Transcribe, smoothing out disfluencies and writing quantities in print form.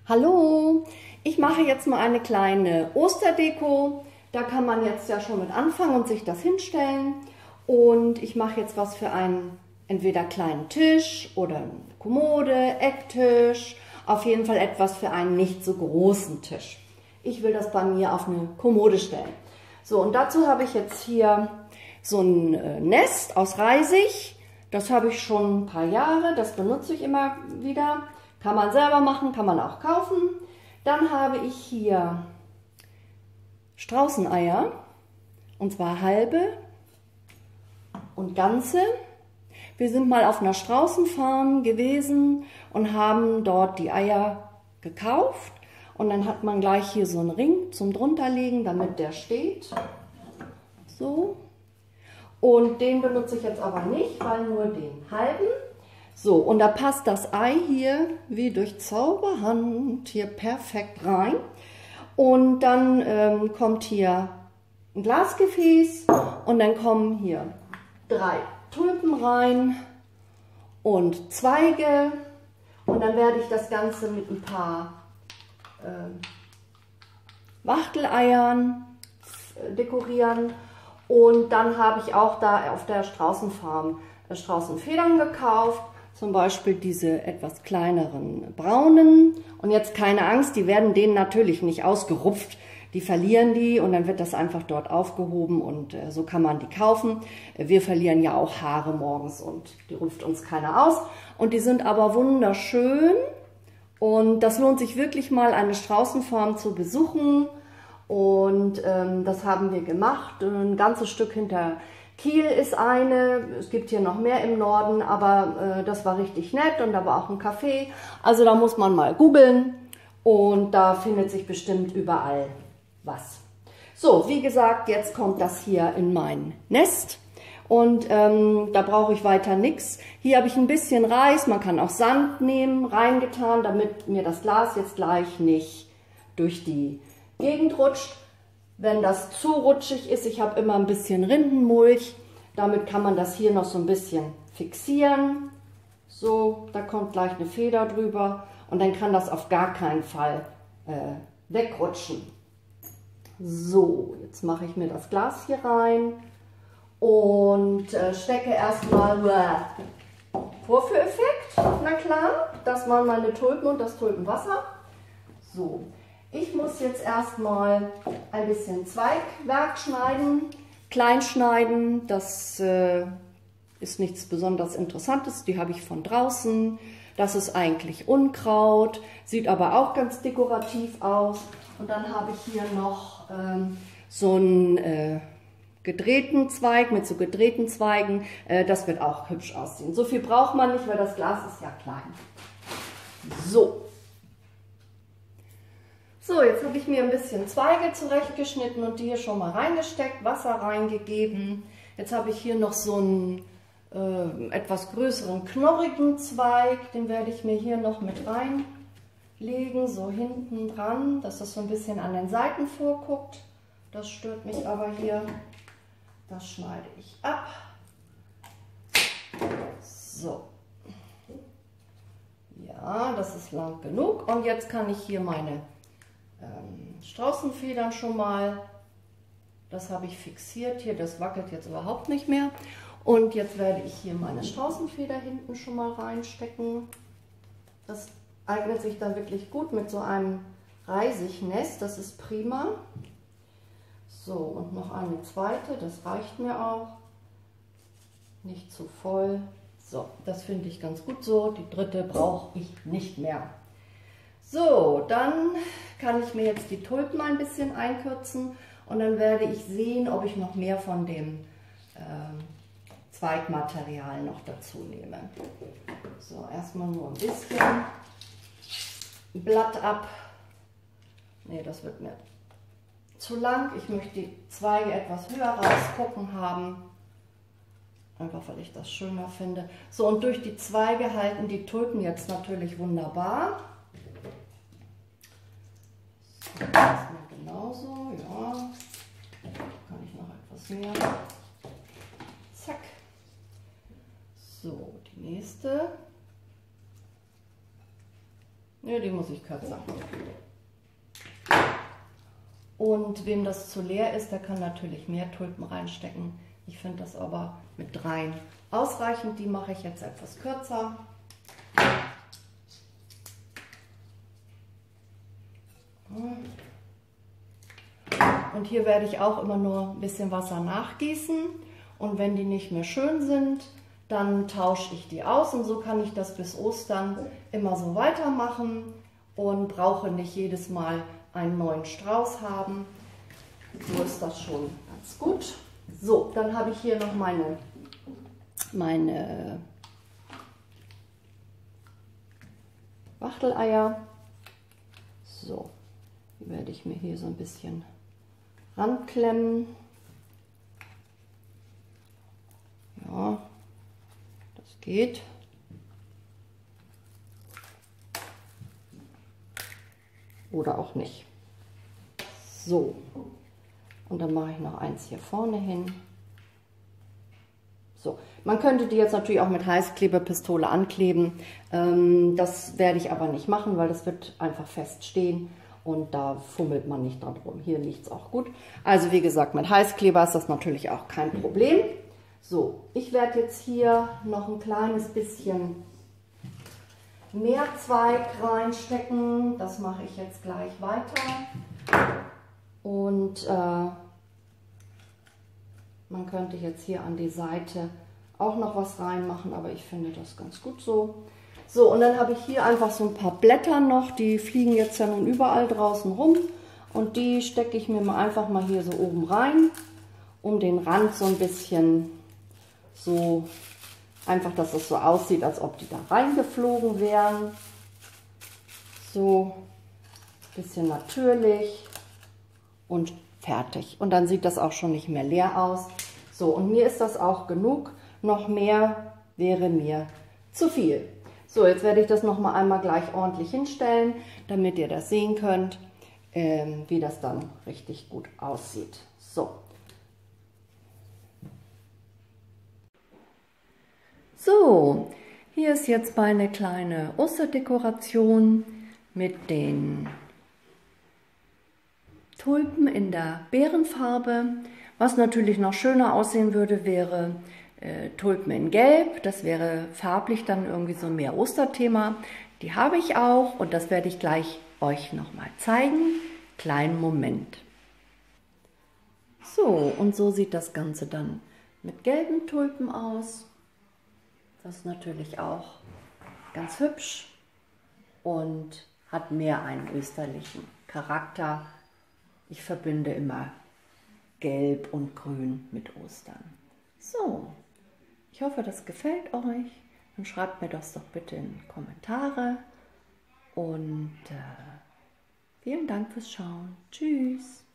Hallo, ich mache jetzt mal eine kleine Osterdeko. Da kann man jetzt ja schon mit anfangen und sich das hinstellen. Und ich mache jetzt was für einen entweder kleinen Tisch oder eine Kommode, Ecktisch. Auf jeden Fall etwas für einen nicht so großen Tisch. Ich will das bei mir auf eine Kommode stellen. So, und dazu habe ich jetzt hier so ein Nest aus Reisig. Das habe ich schon ein paar Jahre, das benutze ich immer wieder. Kann man selber machen, kann man auch kaufen. Dann habe ich hier Straußeneier, und zwar halbe und ganze. Wir sind mal auf einer Straußenfarm gewesen und haben dort die Eier gekauft. Und dann hat man gleich hier so einen Ring zum drunterlegen, damit der steht. So. Und den benutze ich jetzt aber nicht, weil nur den halben. So, und da passt das Ei hier wie durch Zauberhand hier perfekt rein. Und dann kommt hier ein Glasgefäß und dann kommen hier 3 Tulpen rein und Zweige. Und dann werde ich das Ganze mit ein paar Wachteleiern dekorieren. Und dann habe ich auch da auf der Straußenfarm Straußenfedern gekauft. Zum Beispiel diese etwas kleineren braunen. Und jetzt keine Angst, die werden denen natürlich nicht ausgerupft. Die verlieren die und dann wird das einfach dort aufgehoben und so kann man die kaufen. Wir verlieren ja auch Haare morgens und die rupft uns keiner aus. Und die sind aber wunderschön und das lohnt sich wirklich mal, eine Straußenfarm zu besuchen. Und das haben wir gemacht. Ein ganzes Stück hinter Kiel ist eine, es gibt hier noch mehr im Norden, aber das war richtig nett und da war auch ein Café. Also da muss man mal googeln und da findet sich bestimmt überall was. So, wie gesagt, jetzt kommt das hier in mein Nest und da brauche ich weiter nichts. Hier habe ich ein bisschen Reis, man kann auch Sand nehmen, reingetan, damit mir das Glas jetzt gleich nicht durch die Gegend rutscht. Wenn das zu rutschig ist, ich habe immer ein bisschen Rindenmulch, damit kann man das hier noch so ein bisschen fixieren. So, da kommt gleich eine Feder drüber und dann kann das auf gar keinen Fall wegrutschen. So, jetzt mache ich mir das Glas hier rein und stecke erstmal Vorführeffekt, na klar, das waren meine Tulpen und das Tulpenwasser. So. Ich muss jetzt erstmal ein bisschen Zweigwerk schneiden, klein schneiden. Das ist nichts besonders Interessantes, die habe ich von draußen. Das ist eigentlich Unkraut, sieht aber auch ganz dekorativ aus. Und dann habe ich hier noch so einen gedrehten Zweig mit so gedrehten Zweigen. Das wird auch hübsch aussehen. So viel braucht man nicht, weil das Glas ist ja klein. So. So, jetzt habe ich mir ein bisschen Zweige zurechtgeschnitten und die hier schon mal reingesteckt, Wasser reingegeben. Jetzt habe ich hier noch so einen etwas größeren, knorrigen Zweig, den werde ich mir hier noch mit reinlegen, so hinten dran, dass das so ein bisschen an den Seiten vorguckt. Das stört mich aber hier. Das schneide ich ab. So. Ja, das ist lang genug und jetzt kann ich hier meine Straußenfedern schon mal, das habe ich fixiert hier, das wackelt jetzt überhaupt nicht mehr. Und jetzt werde ich hier meine Straußenfeder hinten schon mal reinstecken. Das eignet sich dann wirklich gut mit so einem Reisignest, das ist prima. So, und noch eine zweite, das reicht mir auch. Nicht zu voll. So, das finde ich ganz gut so. Die dritte brauche ich nicht mehr. So, dann kann ich mir jetzt die Tulpen ein bisschen einkürzen und dann werde ich sehen, ob ich noch mehr von dem Zweigmaterial noch dazu nehme. So, erstmal nur ein bisschen Blatt ab. Ne, das wird mir zu lang. Ich möchte die Zweige etwas höher rausgucken haben. Einfach weil ich das schöner finde. So, und durch die Zweige halten die Tulpen jetzt natürlich wunderbar. Erstmal genauso, ja. Kann ich noch etwas mehr. Zack. So, die nächste. Ne, die muss ich kürzer. Und wem das zu leer ist, der kann natürlich mehr Tulpen reinstecken. Ich finde das aber mit 3 ausreichend. Die mache ich jetzt etwas kürzer. Und hier werde ich auch immer nur ein bisschen Wasser nachgießen. Und wenn die nicht mehr schön sind, dann tausche ich die aus. Und so kann ich das bis Ostern immer so weitermachen und brauche nicht jedes Mal einen neuen Strauß haben. So ist das schon ganz gut. So, dann habe ich hier noch meine Wachteleier. So, die werde ich mir hier so ein bisschen ranklemmen. Ja, das geht. Oder auch nicht. So, und dann mache ich noch eins hier vorne hin. So, man könnte die jetzt natürlich auch mit Heißklebepistole ankleben. Das werde ich aber nicht machen, weil das wird einfach fest stehen und da fummelt man nicht dran rum. Hier liegt es auch gut. Also wie gesagt, mit Heißkleber ist das natürlich auch kein Problem. So, ich werde jetzt hier noch ein kleines bisschen Mehrzweig reinstecken. Das mache ich jetzt gleich weiter. Und man könnte jetzt hier an die Seite auch noch was reinmachen, aber ich finde das ganz gut so. So, und dann habe ich hier einfach so ein paar Blätter noch, die fliegen jetzt ja nun überall draußen rum. Und die stecke ich mir einfach mal hier so oben rein, um den Rand so ein bisschen so, einfach, dass es so aussieht, als ob die da reingeflogen wären. So, ein bisschen natürlich und fertig. Und dann sieht das auch schon nicht mehr leer aus. So, und mir ist das auch genug. Noch mehr wäre mir zu viel. So, jetzt werde ich das noch mal einmal gleich ordentlich hinstellen, damit ihr das sehen könnt, wie das dann richtig gut aussieht. So. So, hier ist jetzt meine kleine Osterdekoration mit den Tulpen in der Beerenfarbe. Was natürlich noch schöner aussehen würde, wäre Tulpen in Gelb. Das wäre farblich dann irgendwie so mehr Osterthema. Die habe ich auch und das werde ich gleich euch nochmal zeigen. Kleinen Moment. So, und so sieht das Ganze dann mit gelben Tulpen aus. Das ist natürlich auch ganz hübsch und hat mehr einen österlichen Charakter. Ich verbinde immer Gelb und Grün mit Ostern. So, ich hoffe, das gefällt euch. Dann schreibt mir das doch bitte in die Kommentare. Und vielen Dank fürs Schauen. Tschüss.